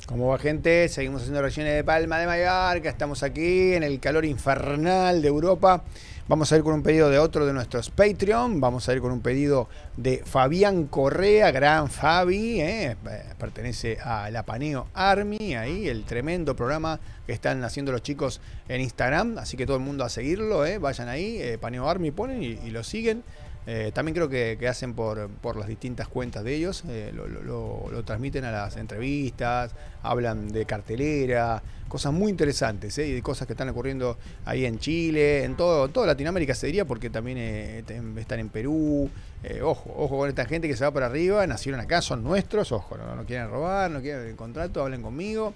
¿Cómo va, gente? Seguimos haciendo reacciones de Palma de Mallorca. Estamos aquí en el calor infernal de Europa. Vamos a ir con un pedido de otro de nuestros Patreon. Vamos a ir con un pedido de Fabián Correa, gran Fabi, pertenece a la Paneo Army, ahí el tremendo programa que están haciendo los chicos en Instagram. Así que todo el mundo a seguirlo, vayan ahí, Paneo Army ponen y lo siguen. También creo que hacen por las distintas cuentas de ellos, lo transmiten a las entrevistas, hablan de cartelera, cosas muy interesantes, y de cosas que están ocurriendo ahí en Chile, en toda Latinoamérica se diría, porque también están en Perú. Ojo con esta gente que se va para arriba, nacieron acá, son nuestros, ojo, no quieren robar, no quieren el contrato, hablen conmigo.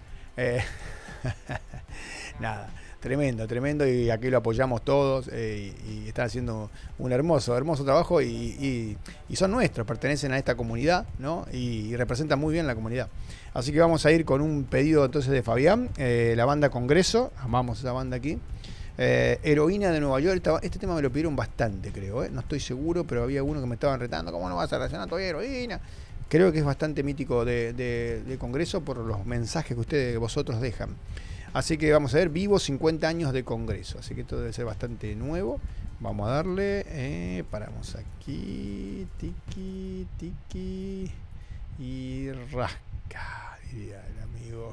Nada. Tremendo, y aquí lo apoyamos todos, y están haciendo un hermoso trabajo, y son nuestros, pertenecen a esta comunidad, ¿no? Y representan muy bien la comunidad. Así que vamos a ir con un pedido entonces de Fabián, la banda Congreso, amamos esa banda aquí. Heroína de Nueva York, este tema me lo pidieron bastante, creo, no estoy seguro, pero había uno que me estaban retando, ¿cómo no vas a reaccionar todavía Heroína? Creo que es bastante mítico de Congreso por los mensajes que vosotros dejan. Así que vamos a ver, vivo 50 años de Congreso. Así que esto debe ser bastante nuevo. Vamos a darle, paramos aquí, tiki, y rasca, diría el amigo.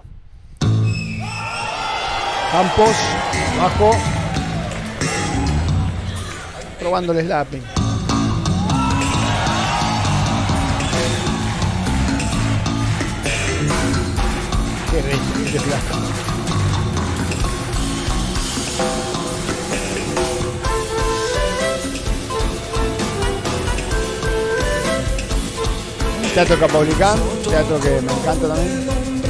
Campos, bajo, probando el slapping. Qué bello, qué plástico. Teatro Capaulicán, teatro que me encanta también.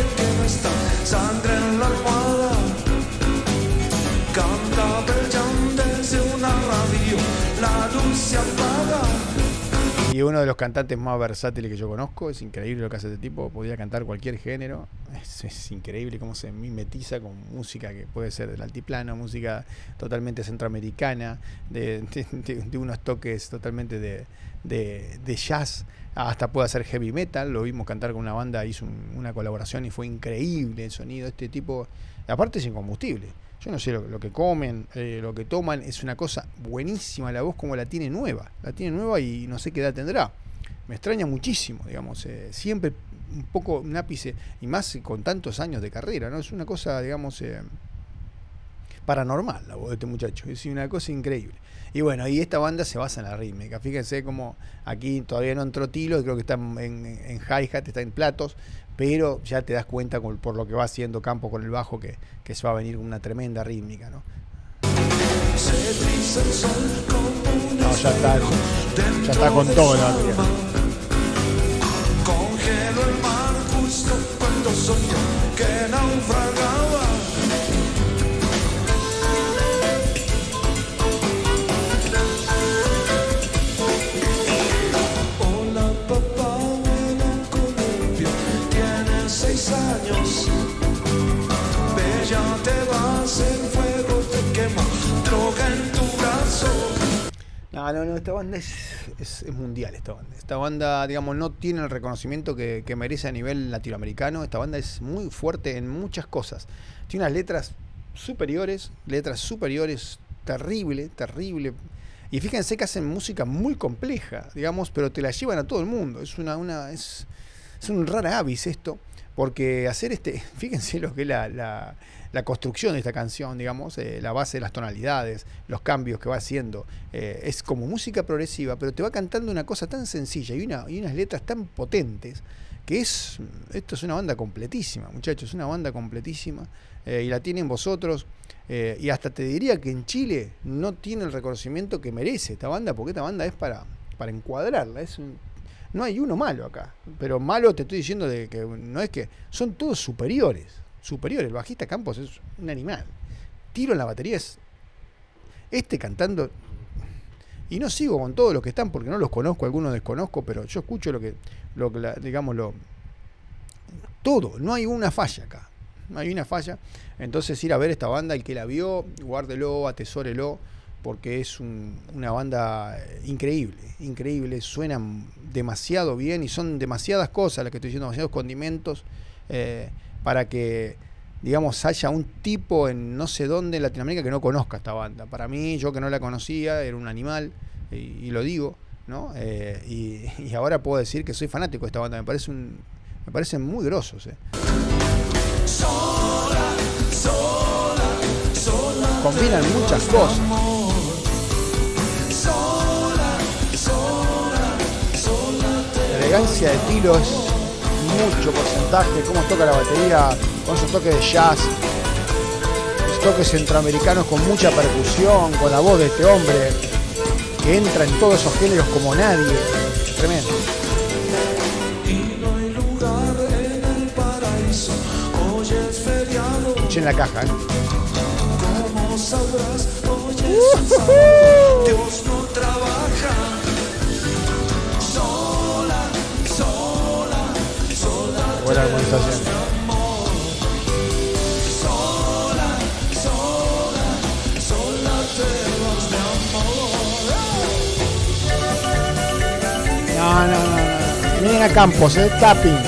Y uno de los cantantes más versátiles que yo conozco, es increíble lo que hace este tipo, podía cantar cualquier género, es increíble cómo se mimetiza con música que puede ser del altiplano, música totalmente centroamericana, de unos toques totalmente de jazz, hasta puede hacer heavy metal. Lo vimos cantar con una banda, hizo una colaboración y fue increíble el sonido. Este tipo, aparte es incombustible. Yo no sé lo que comen, lo que toman, es una cosa buenísima. La voz como la tiene nueva y no sé qué edad tendrá. Me extraña muchísimo, digamos, siempre un poco un ápice, y más con tantos años de carrera, ¿no? Es una cosa, digamos, paranormal la voz de este muchacho, es una cosa increíble. Y bueno, y esta banda se basa en la rítmica. Fíjense como aquí todavía no entró Tilo, creo que está en hi-hat, está en platos, pero ya te das cuenta por lo que va haciendo Campo con el bajo que se va a venir una tremenda rítmica, ¿no? No, ya está con todo la batería. Congelo el mar justo cuando soñé que naufragaba. Hola papá, en un columpio, tienes 6 años. Bella te vas, el fuego te quema, droga en tu brazo. No, esta banda es mundial, esta banda, digamos, no tiene el reconocimiento que merece a nivel latinoamericano. Esta banda es muy fuerte en muchas cosas, tiene unas letras superiores, terrible, y fíjense que hacen música muy compleja, digamos, pero te la llevan a todo el mundo. Es un rara avis esto, porque hacer fíjense lo que es la construcción de esta canción, digamos, la base de las tonalidades, los cambios que va haciendo, es como música progresiva, pero te va cantando una cosa tan sencilla y unas letras tan potentes, que esto es una banda completísima, muchachos, es una banda completísima, y la tienen vosotros, y hasta te diría que en Chile no tiene el reconocimiento que merece esta banda, porque esta banda es para encuadrarla, no hay uno malo acá, pero malo te estoy diciendo de que no es que son todos superiores. El bajista Campos es un animal. Tiro en la batería es cantando, y no sigo con todos los que están porque no los conozco, algunos desconozco, pero yo escucho todo, no hay una falla acá, no hay una falla. Entonces ir a ver esta banda, el que la vio, guárdelo, atesórelo, porque es una banda increíble, suenan demasiado bien y son demasiadas cosas las que estoy diciendo, demasiados condimentos para que, digamos, haya un tipo en no sé dónde en Latinoamérica que no conozca esta banda. Para mí, yo que no la conocía, era un animal, y lo digo, ¿no? Y ahora puedo decir que soy fanático de esta banda. Me parecen muy grosos. Combinan muchas cosas. La elegancia de Tilo es mucho porcentaje, cómo toca la batería con esos toques de jazz, esos toques centroamericanos con mucha percusión, con la voz de este hombre que entra en todos esos géneros como nadie. Tremendo. Escuchen la caja, Como sabrás, hoy Dios no trabaja. Buena armonización. No. Miren a Campos, tapping.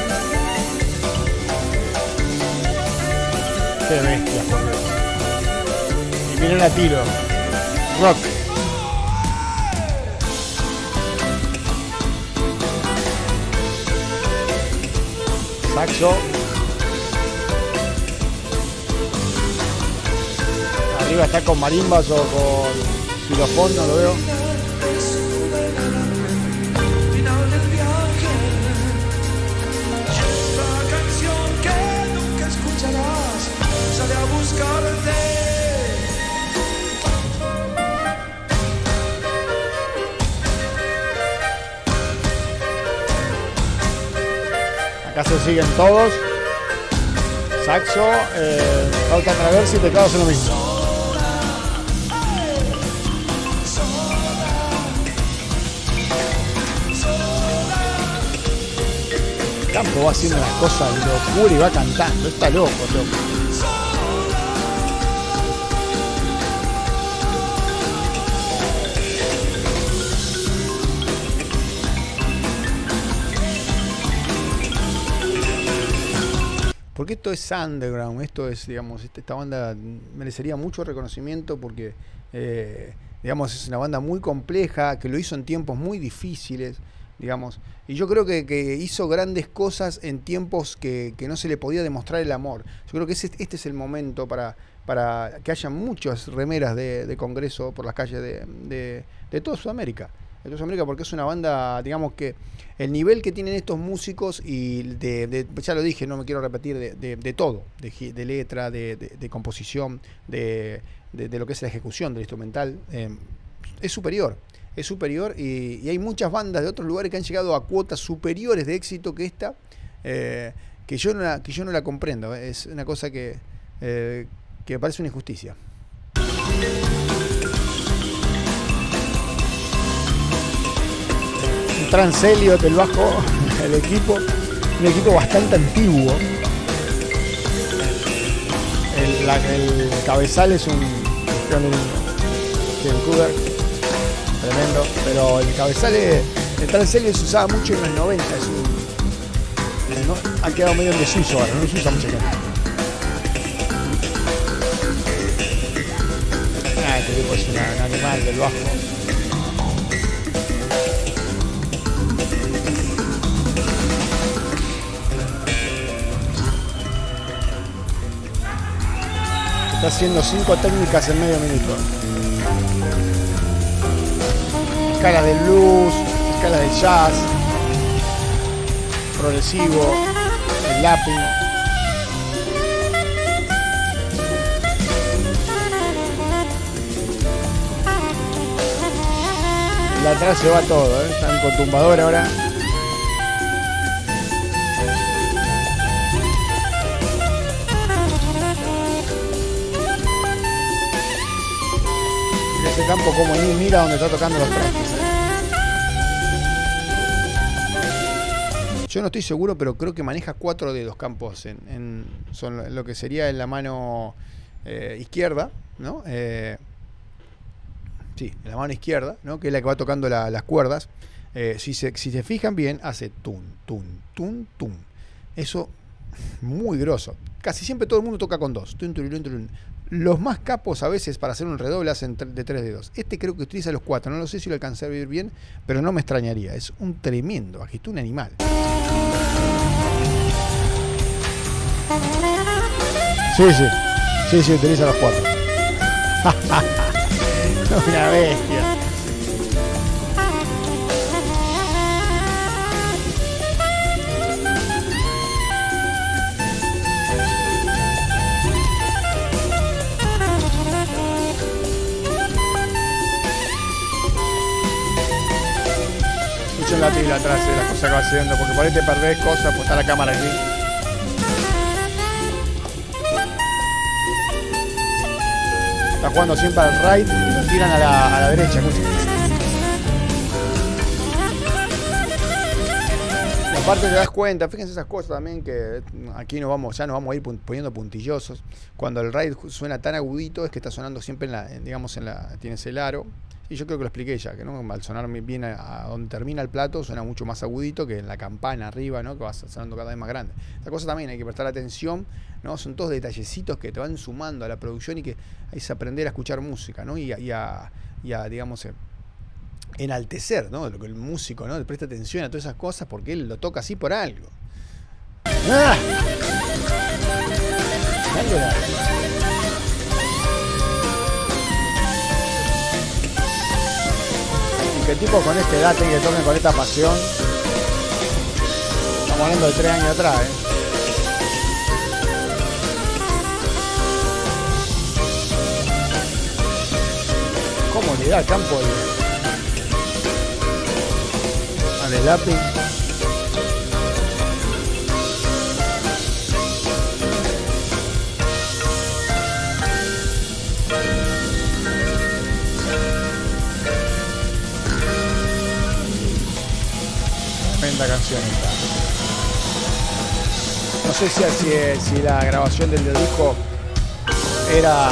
Qué bestia, por Dios. Y miren a Tilo. Rock. Saxo. Arriba está con marimbas o con xilofón, no lo veo. Final del viaje. Esta canción que nunca escucharás sale a buscarte. Acá se siguen todos. Saxo, flauta traversa y teclados en lo mismo. Campo va haciendo una cosa de locura y va cantando. Está loco, loco. Porque esto es underground, esto es, digamos, esta banda merecería mucho reconocimiento porque, digamos, es una banda muy compleja, que lo hizo en tiempos muy difíciles, digamos, y yo creo que hizo grandes cosas en tiempos que no se le podía demostrar el amor. Yo creo que este es el momento para que haya muchas remeras de Congreso por las calles de toda Sudamérica. De toda Sudamérica, porque es una banda, digamos que el nivel que tienen estos músicos y ya lo dije, no me quiero repetir, de todo, de letra, de composición, de lo que es la ejecución del instrumental, es superior. Es superior y hay muchas bandas de otros lugares que han llegado a cuotas superiores de éxito que esta, que yo no la comprendo. Es una cosa que me parece una injusticia. Un Trans-Elliot del bajo, el equipo, un equipo bastante antiguo. El cabezal es un Vancouver, tremendo, pero el cabezal el Trans-Elliot se usaba mucho en los 90, ha quedado medio en desuso ahora, no se usa mucho acá. Este tipo es un animal del bajo. Está haciendo 5 técnicas en medio minuto. Escala de blues, escala de jazz, progresivo, el lapping. Y atrás se va todo, están con tumbador ahora. Ese campo como ni mira donde está tocando los trastes. Yo no estoy seguro, pero creo que maneja 4 dedos Campos son lo que sería en la mano izquierda, ¿no? Sí, en la mano izquierda, ¿no? Que es la que va tocando las cuerdas. Si se fijan bien, hace tun, tun, tun, tun. Eso muy grosso. Casi siempre todo el mundo toca con 2. Los más capos a veces para hacer un redoble hacen de 3 dedos. Este creo que utiliza los 4. No lo sé si lo alcancé a ver bien, pero no me extrañaría. Es un tremendo bajista, un animal. Sí, utiliza los 4. Una bestia. Escuchen la pila atrás de las cosas que va haciendo, porque por ahí te perdés cosas, pues está la cámara aquí. Está jugando siempre al right y lo tiran a la derecha. Escuchen. Y aparte te das cuenta, fíjense esas cosas también, que aquí ya nos vamos a ir poniendo puntillosos. Cuando el right suena tan agudito es que está sonando siempre tienes el aro. Y yo creo que lo expliqué ya, que ¿no? Al sonar bien a donde termina el plato suena mucho más agudito que en la campana arriba, ¿no? Que va sonando cada vez más grande. Esta cosa también hay que prestar atención, ¿no? Son todos detallecitos que te van sumando a la producción y que es aprender a escuchar música, ¿no? Y a digamos, enaltecer, ¿no? Lo que el músico, ¿no? Le presta atención a todas esas cosas porque él lo toca así por algo. ¡Ah! Que tipo con esta edad tiene que toquen con esta pasión. Estamos hablando de 3 años atrás, ¿Cómo le da el campo al lápiz? Tremenda canción esta. No sé si la grabación del disco era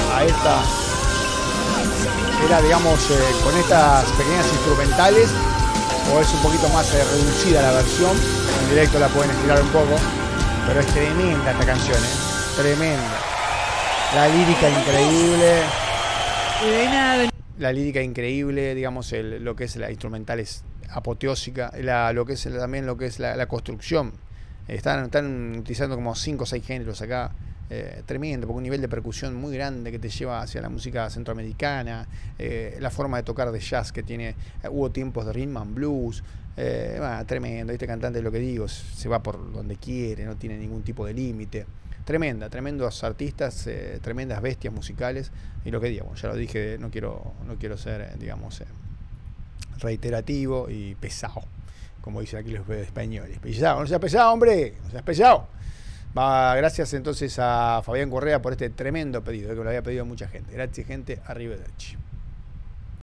digamos con estas pequeñas instrumentales o es un poquito más reducida la versión. En directo la pueden estirar un poco, pero es tremenda esta canción, tremenda. La lírica increíble. La lírica increíble, digamos, lo que es la instrumental es apoteósica, lo que es la construcción. Están utilizando como 5 o 6 géneros acá, tremendo, porque un nivel de percusión muy grande que te lleva hacia la música centroamericana, la forma de tocar de jazz que tiene, hubo tiempos de rhythm and blues, tremendo, este cantante, lo que digo, se va por donde quiere, no tiene ningún tipo de límite. Tremendos artistas, tremendas bestias musicales, y lo que digo, ya lo dije, no quiero ser, digamos, reiterativo y pesado, como dicen aquí los españoles. Pesado, no seas pesado, hombre, no seas pesado. Gracias entonces a Fabián Correa por este tremendo pedido, que lo había pedido mucha gente. Gracias, gente, arrivederci.